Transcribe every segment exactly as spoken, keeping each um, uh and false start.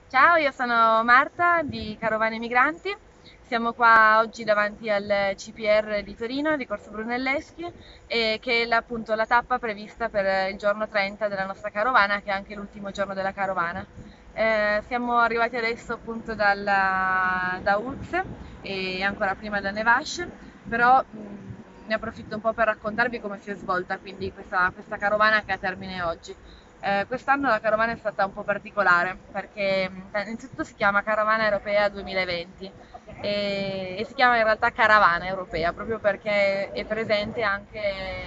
Ciao, io sono Marta di Carovane Migranti. Siamo qua oggi davanti al C P R di Torino, di Corso Brunelleschi, e che è la- appunto la tappa prevista per il giorno trenta della nostra carovana, che è anche l'ultimo giorno della carovana. Eh, siamo arrivati adesso appunto dalla- da Urx e ancora prima da Nevash, però mh, ne approfitto un po' per raccontarvi come si è svolta quindi questa, questa carovana che ha termine oggi. Eh, quest'anno la carovana è stata un po' particolare perché mh, innanzitutto si chiama Carovana Europea duemilaventi e, e si chiama in realtà Caravana Europea proprio perché è presente anche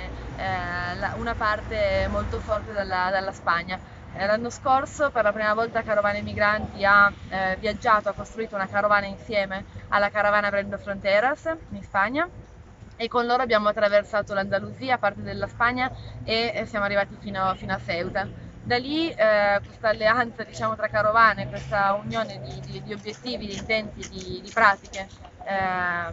eh, la- una parte molto forte dalla, dalla Spagna. Eh, L'anno scorso per la prima volta Carovane Migranti ha eh, viaggiato, ha costruito una carovana insieme alla caravana Abriendo Fronteras in Spagna e con loro abbiamo attraversato l'Andalusia, parte della Spagna e eh, siamo arrivati fino, fino a Ceuta. Da lì eh, questa alleanza diciamo, tra carovane, questa unione di, di, di obiettivi, di intenti, di, di pratiche, eh,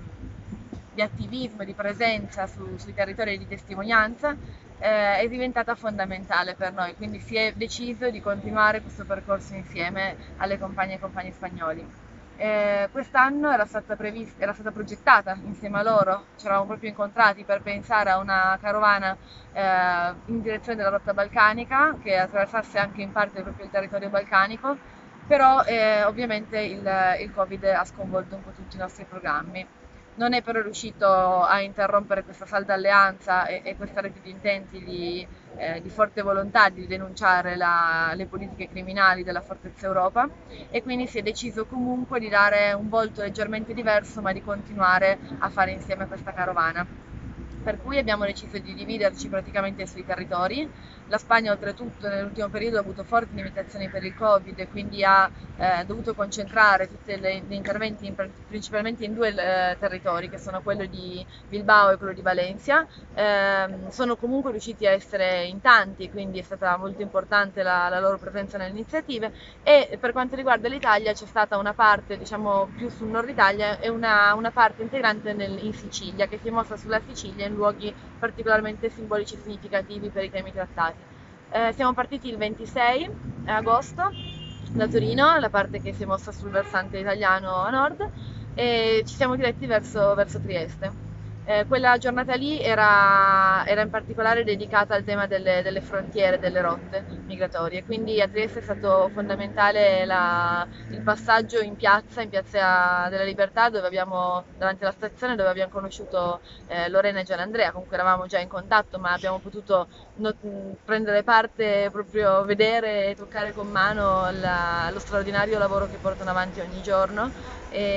di attivismo e di presenza su, sui territori e di testimonianza eh, è diventata fondamentale per noi, quindi si è deciso di continuare questo percorso insieme alle compagne e compagni spagnoli. Eh, quest'anno era stata, prevista, era stata progettata insieme a loro, ci eravamo proprio incontrati per pensare a una carovana eh, in direzione della rotta balcanica che attraversasse anche in parte proprio il territorio balcanico, però eh, ovviamente il, il Covid ha sconvolto un po' tutti i nostri programmi. Non è però riuscito a interrompere questa salda alleanza e, e questa rete di intenti di, eh, di forte volontà di denunciare la, le politiche criminali della Fortezza Europa e quindi si è deciso comunque di dare un volto leggermente diverso ma di continuare a fare insieme questa carovana. Per cui abbiamo deciso di dividerci praticamente sui territori. La Spagna oltretutto nell'ultimo periodo ha avuto forti limitazioni per il Covid e quindi ha eh, dovuto concentrare tutti gli interventi in, principalmente in due eh, territori che sono quello di Bilbao e quello di Valencia. Eh, sono comunque riusciti a essere in tanti, quindi è stata molto importante la, la loro presenza nelle iniziative e per quanto riguarda l'Italia c'è stata una parte diciamo più sul nord Italia e una, una parte integrante nel, in Sicilia che si è mossa sulla Sicilia in luoghi particolarmente simbolici e significativi per i temi trattati. Eh, siamo partiti il ventisei agosto da Torino, la parte che si è mossa sul versante italiano a nord, e ci siamo diretti verso, verso Trieste. Eh, quella giornata lì era, era in particolare dedicata al tema delle, delle frontiere, delle rotte migratorie, quindi a Trieste è stato fondamentale la- il passaggio in piazza, in Piazza della Libertà, dove abbiamo, davanti alla stazione, dove abbiamo conosciuto eh, Lorena e Gianandrea, con cui eravamo già in contatto, ma abbiamo potuto no- prendere parte, proprio vedere e toccare con mano la- lo straordinario lavoro che portano avanti ogni giorno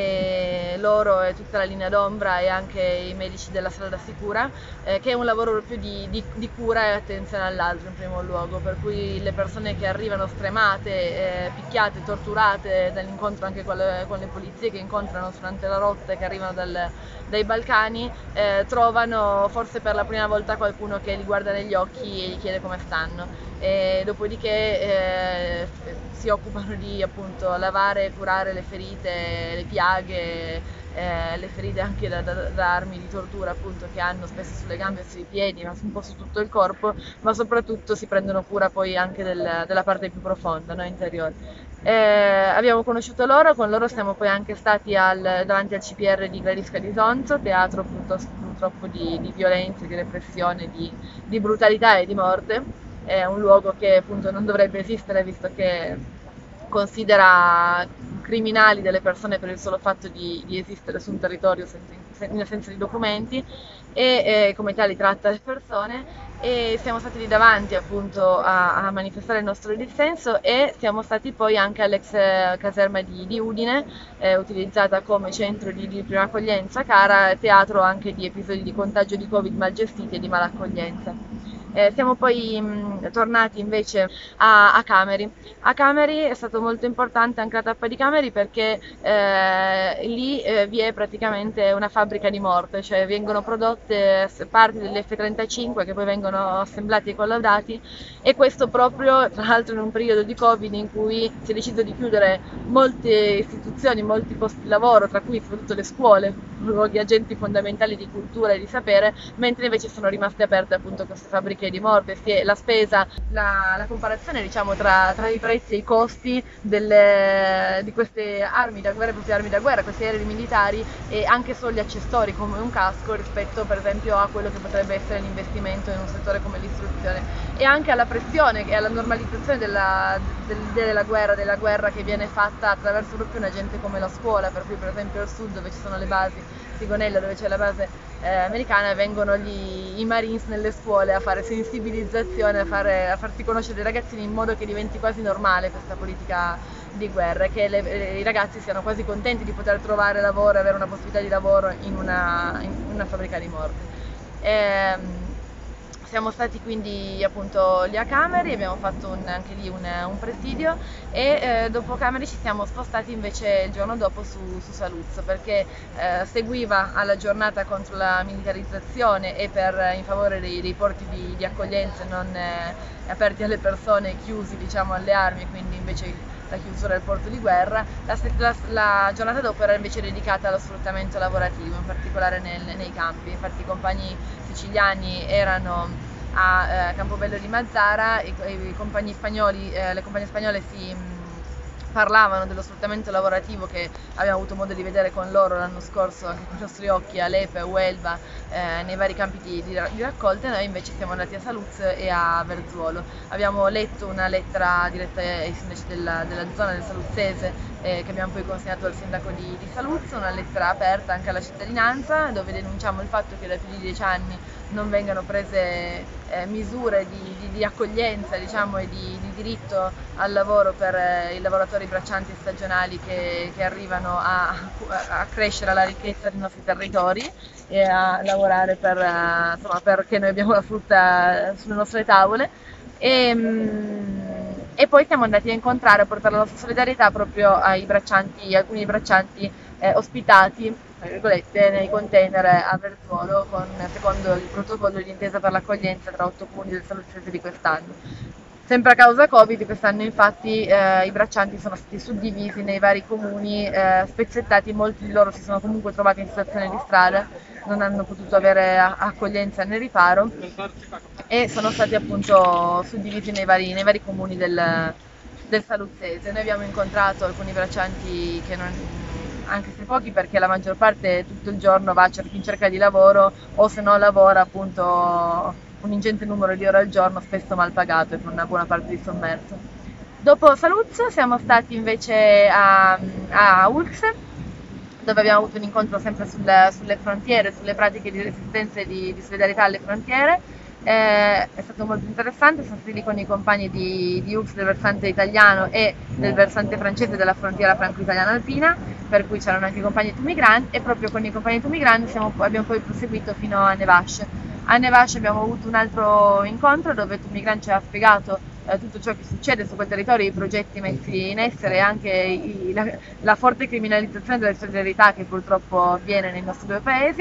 e loro e tutta la linea d'ombra e anche i medici della strada sicura, eh, che è un lavoro proprio di, di- di cura e attenzione all'altro in primo luogo, per cui le persone che arrivano stremate, eh, picchiate, torturate dall'incontro anche con le, con le polizie che incontrano durante la rotta e che arrivano dal- dai Balcani, eh, trovano forse per la prima volta qualcuno che li guarda negli occhi e gli chiede come stanno. E dopodiché eh, si occupano di appunto lavare e curare le ferite, le piaghe, eh, le ferite anche da, da, da armi di tortura appunto che hanno spesso sulle gambe e sui piedi, ma un po' su tutto il corpo, ma soprattutto si prendono cura poi anche del, della parte più profonda, no, interiore. Eh, abbiamo conosciuto loro, con loro siamo poi anche stati al, davanti al C P R di Clarisca di Sonzo, teatro appunto, purtroppo di, di violenza, di repressione, di, di brutalità e di morte. È un luogo che appunto non dovrebbe esistere visto che considera criminali delle persone per il solo fatto di, di esistere su un territorio senza, in assenza di documenti e eh, come tali tratta le persone e siamo stati lì davanti appunto a, a manifestare il nostro dissenso e siamo stati poi anche all'ex caserma di, di Udine, eh, utilizzata come centro di, di prima accoglienza, cara teatro anche di episodi di contagio di Covid mal gestiti e di malaccoglienza. Eh, siamo poi mh, tornati invece a, a Cameri. A Cameri è stato molto importante anche la tappa di Cameri perché eh, lì eh, vi è praticamente una fabbrica di morte, cioè vengono prodotte parti dell'F trentacinque che poi vengono assemblati e collaudati e questo proprio tra l'altro in un periodo di Covid in cui si è deciso di chiudere molte istituzioni, molti posti di lavoro, tra cui soprattutto le scuole, luoghi agenti fondamentali di cultura e di sapere, mentre invece sono rimaste aperte appunto queste fabbriche cerchia di morte, sia la spesa, la, la comparazione diciamo tra, tra i prezzi e i costi delle, di queste armi da guerra, queste armi da guerra, questi aerei militari e anche solo gli accessori come un casco rispetto per esempio a quello che potrebbe essere l'investimento in un settore come l'istruzione, e anche alla pressione e alla normalizzazione della, del, della guerra, della guerra che viene fatta attraverso proprio un agente come la scuola, per cui per esempio al sud dove ci sono le basi, Sigonella dove c'è la base eh, americana, vengono gli, i Marines nelle scuole a fare sensibilizzazione, a, fare, a farsi conoscere i ragazzini in modo che diventi quasi normale questa politica di guerra e che le, le, i ragazzi siano quasi contenti di poter trovare lavoro e avere una possibilità di lavoro in una, in una fabbrica di morte. E, siamo stati quindi appunto lì a Cameri, abbiamo fatto un, anche lì un, un presidio e eh, dopo Cameri ci siamo spostati invece il giorno dopo su, su Saluzzo perché eh, seguiva alla giornata contro la militarizzazione e per, in favore dei, dei porti di, di accoglienza non eh, aperti alle persone, chiusi diciamo alle armi, quindi invece la chiusura del porto di guerra. La, la, la giornata dopo era invece dedicata allo sfruttamento lavorativo, in particolare nel, nei campi. Infatti i compagni siciliani erano a eh, Campobello di Mazara e i compagni spagnoli, eh, le compagnie spagnole si mh, parlavano dello sfruttamento lavorativo che abbiamo avuto modo di vedere con loro l'anno scorso anche con i nostri occhi a Lepe, a Huelva, eh, nei vari campi di, di, di raccolta. Noi invece siamo andati a Saluzzo e a Verzuolo. Abbiamo letto una lettera diretta ai sindaci della, della zona del Saluzzese eh, che abbiamo poi consegnato al sindaco di, di Saluzzo, una lettera aperta anche alla cittadinanza dove denunciamo il fatto che da più di dieci anni non vengano prese eh, misure di, di, di accoglienza diciamo, e di, di diritto al lavoro per eh, i lavoratori braccianti stagionali che, che arrivano a, a crescere la ricchezza dei nostri territori e a lavorare per, eh, insomma, perché noi abbiamo la frutta sulle nostre tavole. E, e poi siamo andati a incontrare, a portare la nostra solidarietà proprio ai braccianti, alcuni braccianti eh, ospitati tra virgolette, nei container a Verzuolo con, secondo il protocollo di intesa per l'accoglienza tra otto comuni del Saluzzese di quest'anno. Sempre a causa Covid, quest'anno infatti eh, i braccianti sono stati suddivisi nei vari comuni, eh, spezzettati, molti di loro si sono comunque trovati in situazione di strada, non hanno potuto avere accoglienza né riparo e sono stati appunto suddivisi nei vari, nei vari comuni del, del Saluzzese. Noi abbiamo incontrato alcuni braccianti che non, anche se pochi perché la maggior parte tutto il giorno va in cerca di lavoro o se no lavora appunto un ingente numero di ore al giorno, spesso mal pagato e con una buona parte di sommerso. Dopo Saluzzo siamo stati invece a, a Ulx, dove abbiamo avuto un incontro sempre sulle, sulle frontiere, sulle pratiche di resistenza e di, di solidarietà alle frontiere. Eh, è stato molto interessante, sono stati lì con i compagni di, di U X del versante italiano e del versante francese della frontiera franco-italiana alpina, per cui c'erano anche i compagni Tumigran e proprio con i compagni Tumigran siamo, abbiamo poi proseguito fino a Nevash. A Nevash abbiamo avuto un altro incontro dove Tumigran ci ha spiegato eh, tutto ciò che succede su quel territorio, i progetti messi in essere e anche i, la, la forte criminalizzazione della solidarietà che purtroppo avviene nei nostri due paesi.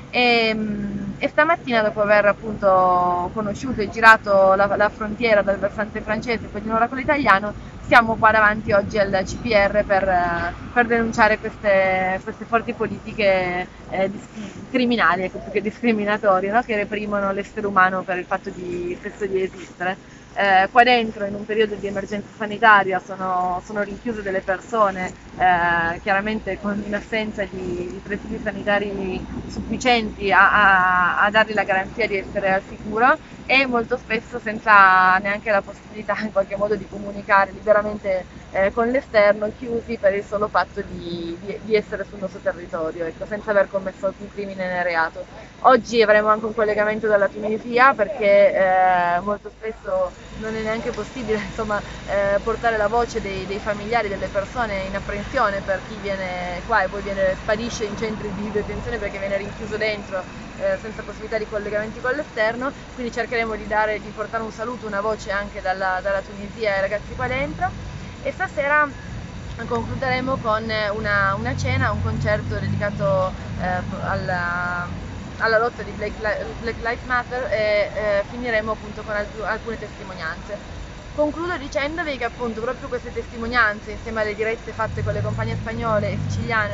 E, e stamattina, dopo aver appunto conosciuto e girato la, la frontiera dal versante francese e poi di nuovo quello italiano, siamo qua davanti oggi al C P R per, per denunciare queste, queste forti politiche eh, criminali, ecco, più che discriminatorie, no? Che reprimono l'essere umano per il fatto di, stesso di esistere. Eh, qua dentro in un periodo di emergenza sanitaria sono, sono rinchiuse delle persone eh, chiaramente con in assenza di, di presidi sanitari sufficienti a, a, a dargli la garanzia di essere al sicuro e molto spesso senza neanche la possibilità in qualche modo di comunicare liberamente eh, con l'esterno, chiusi per il solo fatto di, di, di essere sul nostro territorio, ecco, senza aver commesso alcun crimine né reato. Oggi avremo anche un collegamento dalla Tunisia perché eh, molto spesso non è neanche possibile insomma, eh, portare la voce dei, dei familiari delle persone in apprensione per chi viene qua e poi viene, sparisce in centri di detenzione perché viene rinchiuso dentro eh, senza possibilità di collegamenti con l'esterno, quindi cercheremo di, dare, di portare un saluto, una voce anche dalla, dalla Tunisia ai ragazzi qua dentro e stasera concluderemo con una, una cena, un concerto dedicato eh, alla, alla lotta di Black, Black Lives Matter e eh, finiremo appunto con alc alcune testimonianze. Concludo dicendovi che appunto proprio queste testimonianze, insieme alle dirette fatte con le compagne spagnole e siciliane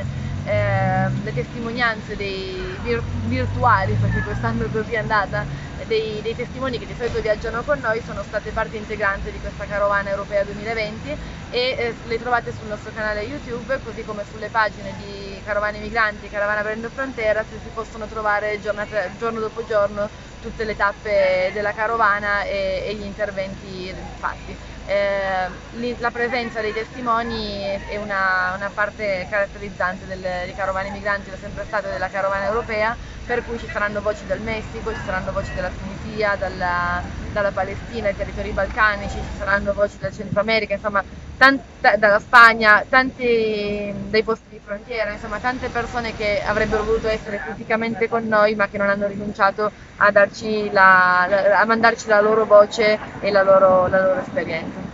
eh, le testimonianze dei vir virtuali, perché quest'anno è così è andata, dei, dei testimoni che di solito viaggiano con noi sono state parte integrante di questa Carovana Europea duemilaventi e eh, le trovate sul nostro canale YouTube, così come sulle pagine di Carovane Migranti e Caravana Abrindo Fronteras, si possono trovare giornata, giorno dopo giorno tutte le tappe della carovana e, e gli interventi fatti. Eh, la presenza dei testimoni è una, una parte caratterizzante del, dei carovani migranti, è sempre stata della carovana europea, per cui ci saranno voci dal Messico, ci saranno voci dalla Tunisia, dalla, dalla Palestina, dai territori balcanici, ci saranno voci dal Centro America, insomma, tanta, dalla Spagna, tanti dei posti di frontiera, insomma tante persone che avrebbero voluto essere fisicamente con noi ma che non hanno rinunciato a, darci la, a mandarci la loro voce e la loro, la loro esperienza.